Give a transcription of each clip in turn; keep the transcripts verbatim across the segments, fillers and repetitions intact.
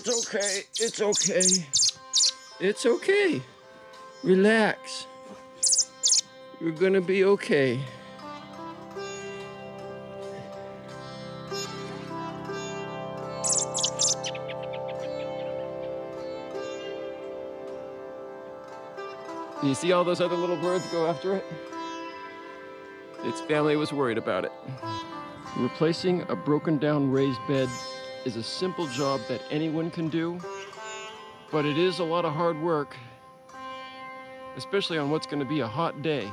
It's okay. It's okay. It's okay. Relax. You're gonna be okay. Do you see all those other little birds go after it? Its family was worried about it. Replacing a broken down raised bed is a simple job that anyone can do, but it is a lot of hard work, especially on what's going to be a hot day.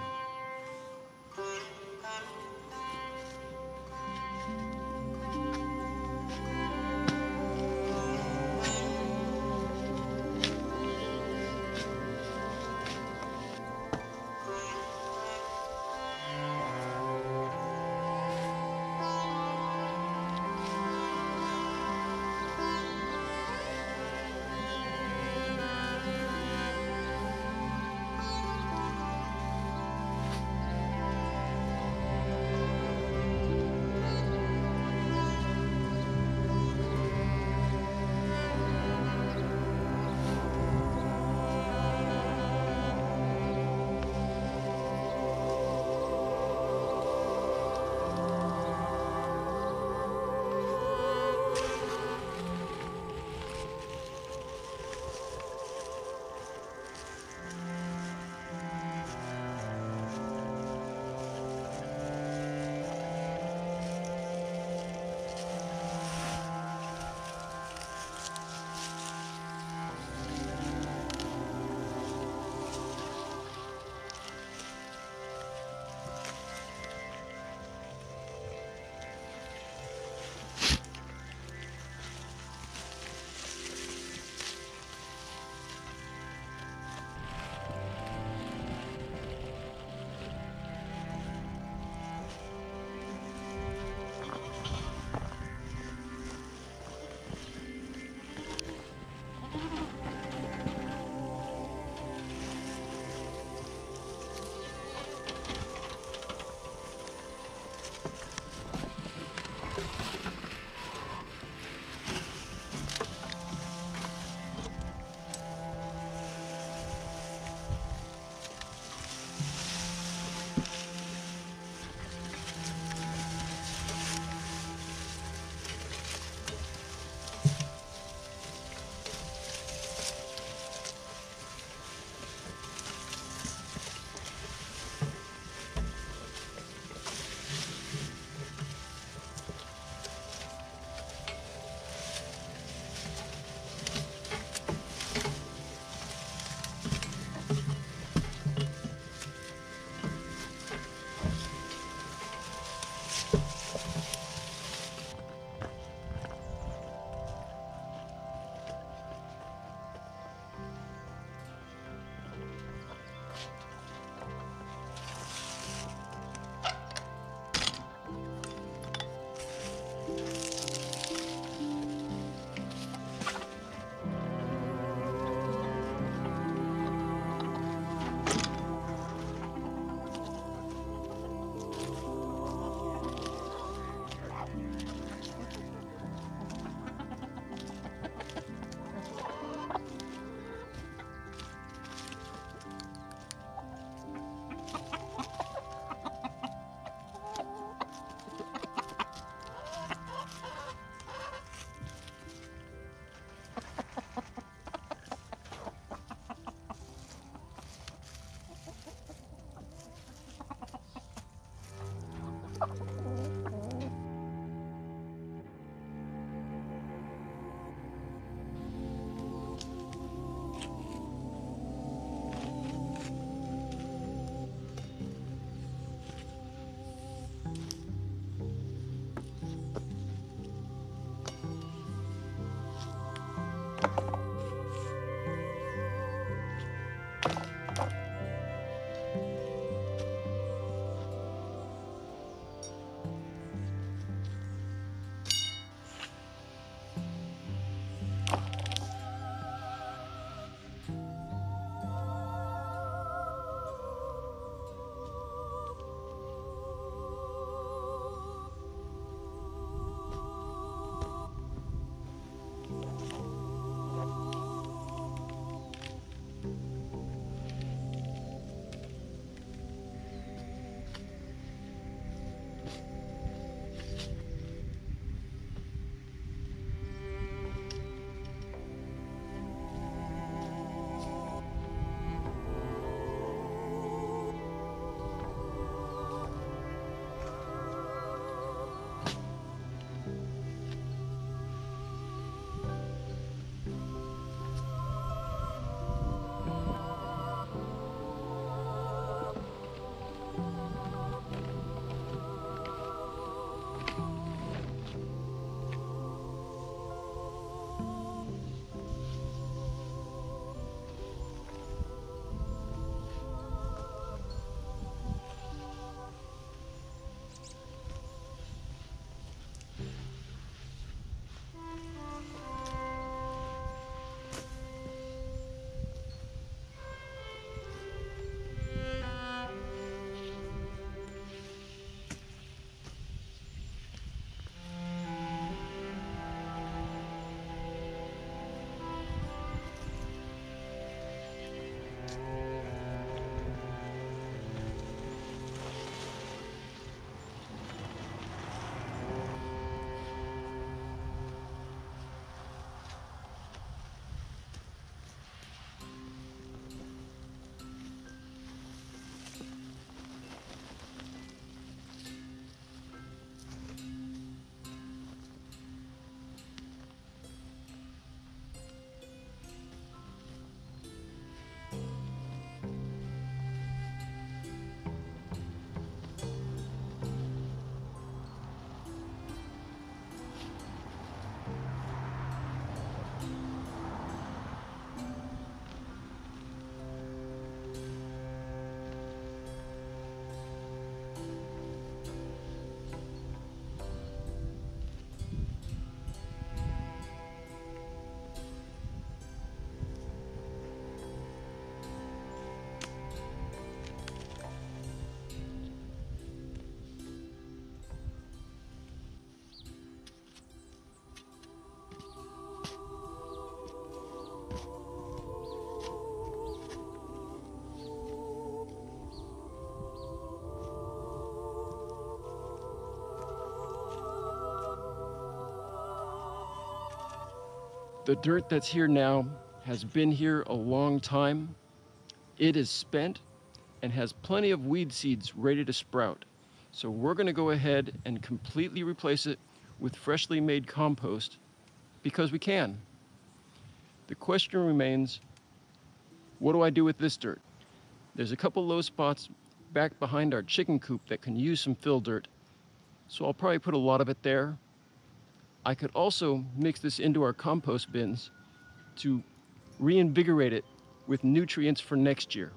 The dirt that's here now has been here a long time. It is spent and has plenty of weed seeds ready to sprout. So we're gonna go ahead and completely replace it with freshly made compost because we can. The question remains, what do I do with this dirt? There's a couple low spots back behind our chicken coop that can use some fill dirt, so I'll probably put a lot of it there. I could also mix this into our compost bins to reinvigorate it with nutrients for next year.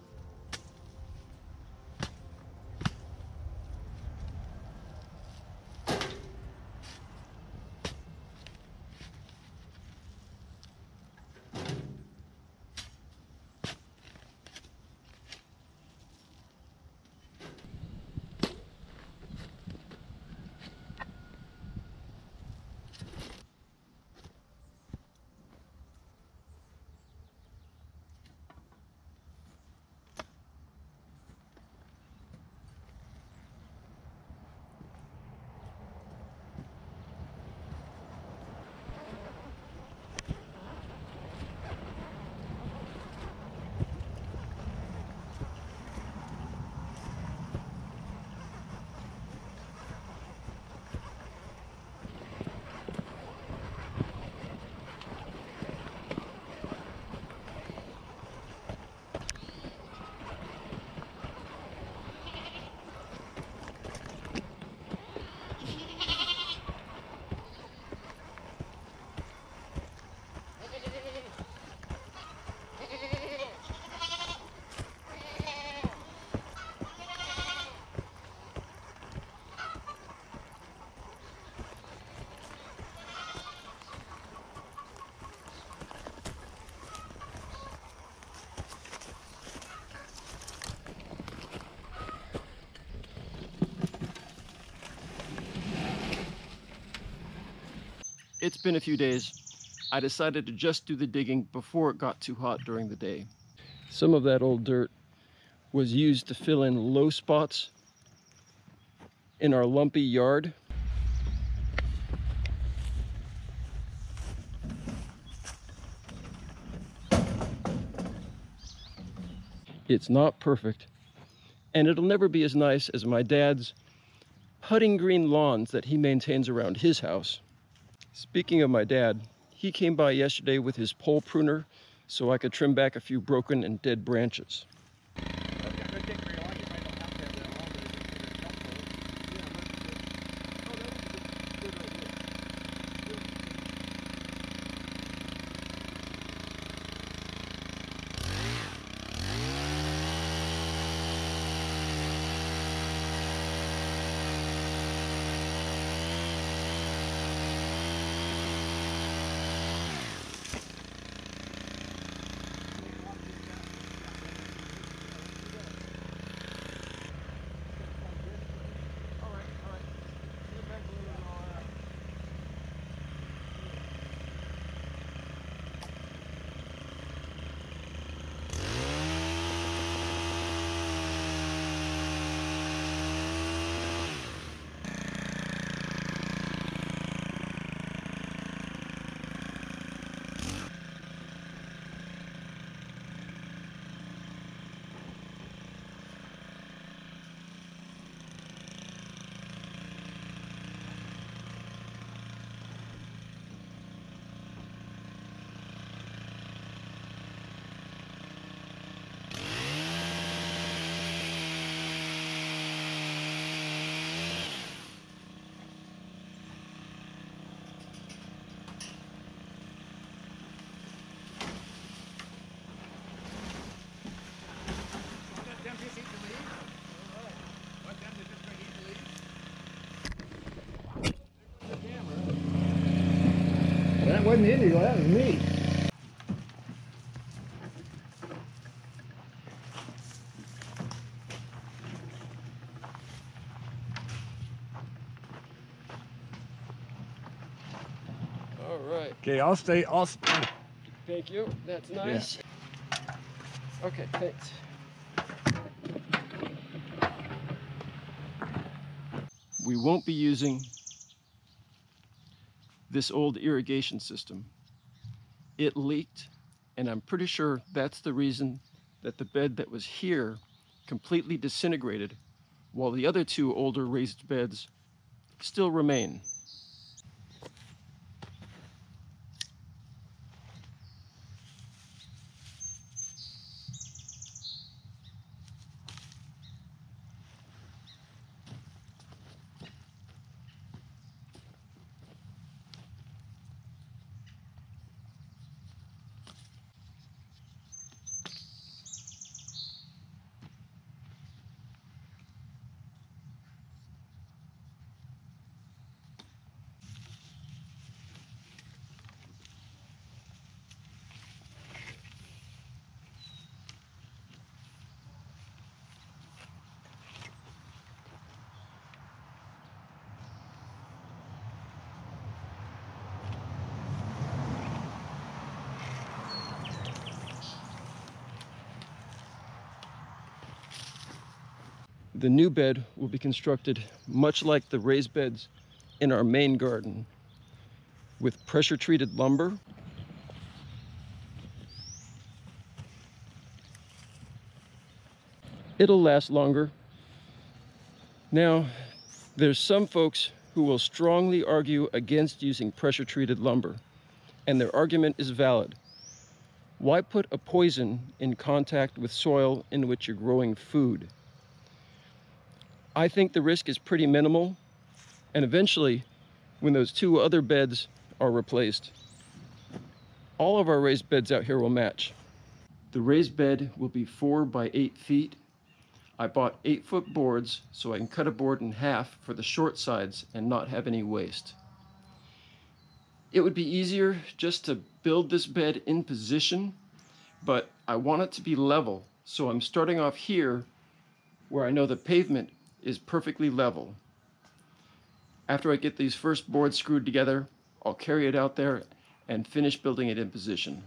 It's been a few days. I decided to just do the digging before it got too hot during the day. Some of that old dirt was used to fill in low spots in our lumpy yard. It's not perfect, and it'll never be as nice as my dad's putting green lawns that he maintains around his house. Speaking of my dad, he came by yesterday with his pole pruner so I could trim back a few broken and dead branches. That wasn't illegal, that was me. All right. Okay, I'll stay, I'll stay. Thank you, that's nice. Yeah. Okay, thanks. We won't be using this old irrigation system. it leaked, and I'm pretty sure that's the reason that the bed that was here completely disintegrated, while the other two older raised beds still remain. The new bed will be constructed much like the raised beds in our main garden, with pressure-treated lumber, it'll last longer. Now, there's some folks who will strongly argue against using pressure-treated lumber, and their argument is valid. Why put a poison in contact with soil in which you're growing food? I think the risk is pretty minimal, and eventually, when those two other beds are replaced, all of our raised beds out here will match. The raised bed will be four by eight feet. I bought eight foot boards so I can cut a board in half for the short sides and not have any waste. It would be easier just to build this bed in position, but I want it to be level, so I'm starting off here where I know the pavement is perfectly level. After I get these first boards screwed together, I'll carry it out there and finish building it in position.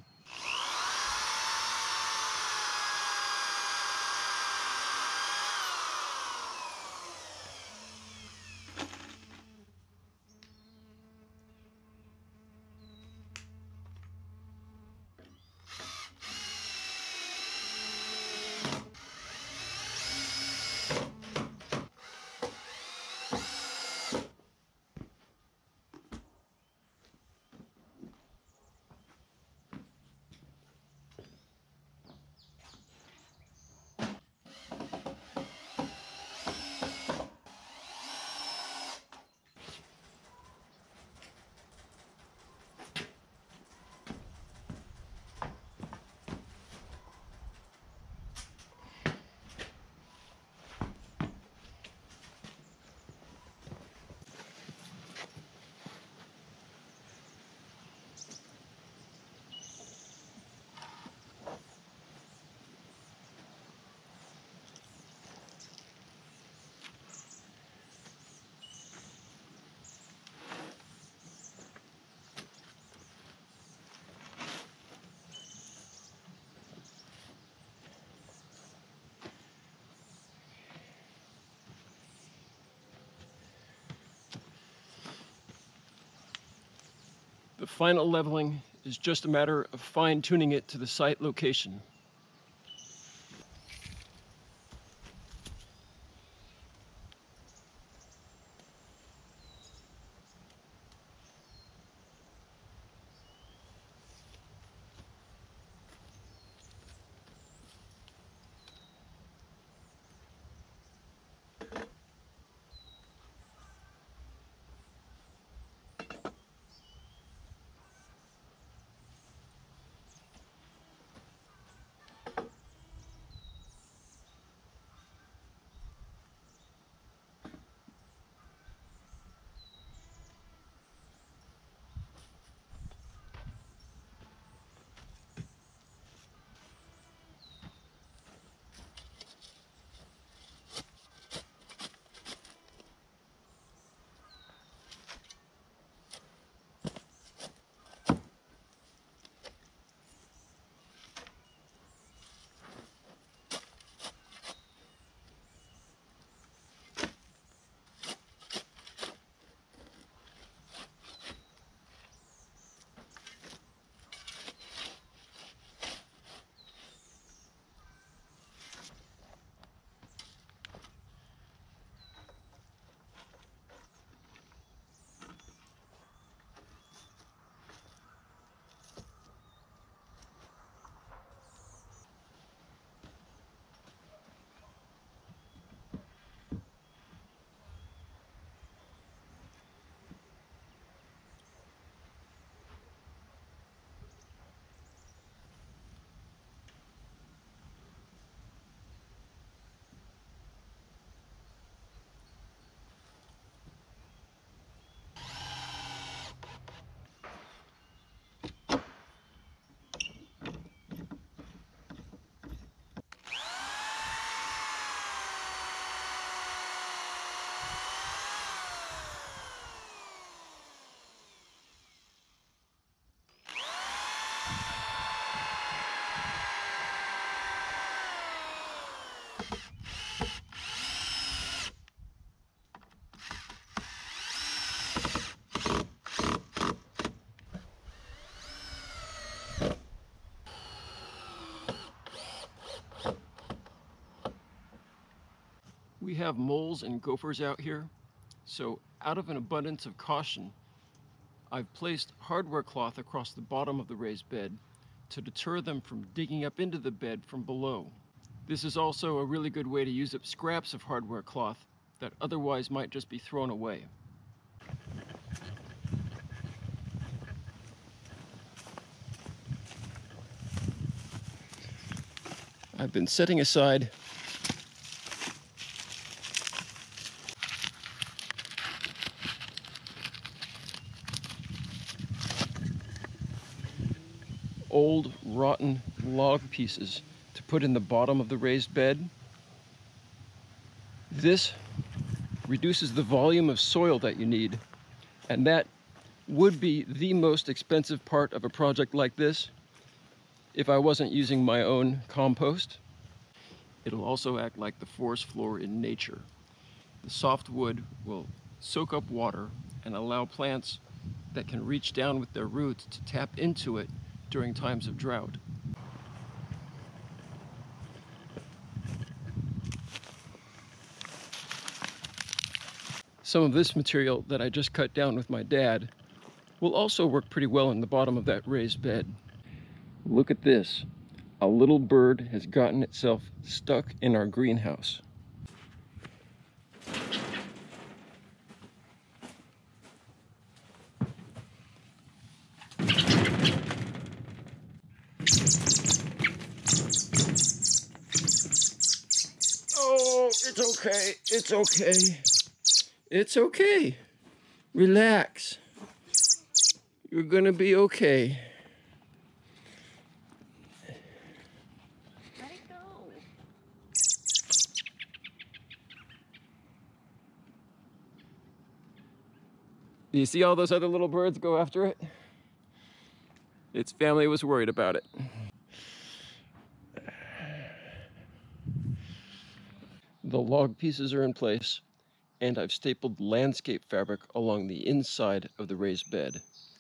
The final leveling is just a matter of fine-tuning it to the site location. have moles and gophers out here, so out of an abundance of caution, I've placed hardware cloth across the bottom of the raised bed to deter them from digging up into the bed from below. This is also a really good way to use up scraps of hardware cloth that otherwise might just be thrown away. I've been setting aside old rotten log pieces to put in the bottom of the raised bed. This reduces the volume of soil that you need, and that would be the most expensive part of a project like this if I wasn't using my own compost. It'll also act like the forest floor in nature. The soft wood will soak up water and allow plants that can reach down with their roots to tap into it during times of drought. Some of this material that I just cut down with my dad will also work pretty well in the bottom of that raised bed. Look at this. A little bird has gotten itself stuck in our greenhouse. Oh, it's okay. It's okay. It's okay. Relax. You're gonna be okay. Let it go. Do you see all those other little birds go after it? Its family was worried about it. The log pieces are in place, and I've stapled landscape fabric along the inside of the raised bed.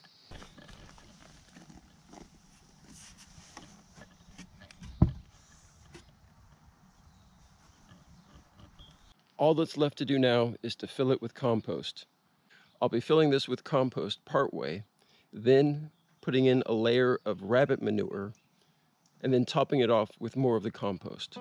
All that's left to do now is to fill it with compost. I'll be filling this with compost partway, then putting in a layer of rabbit manure, and then topping it off with more of the compost.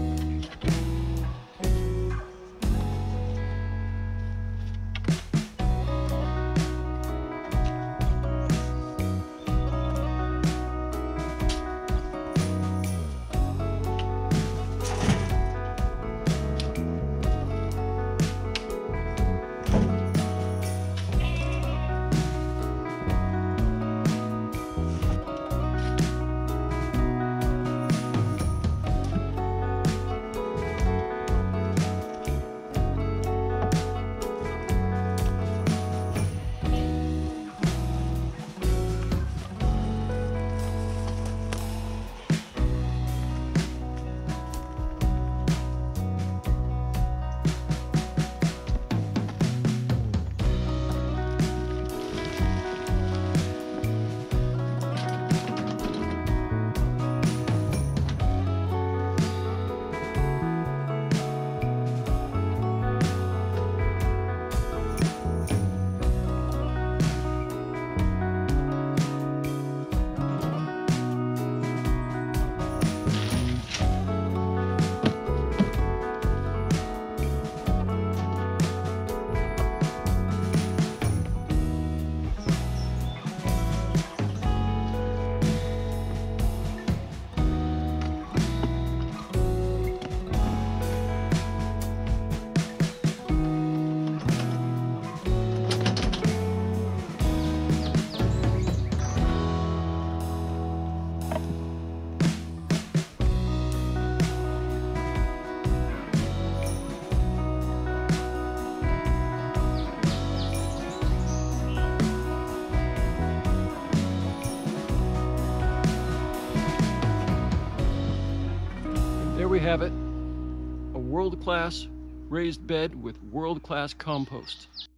There we have it, a world-class raised bed with world-class compost.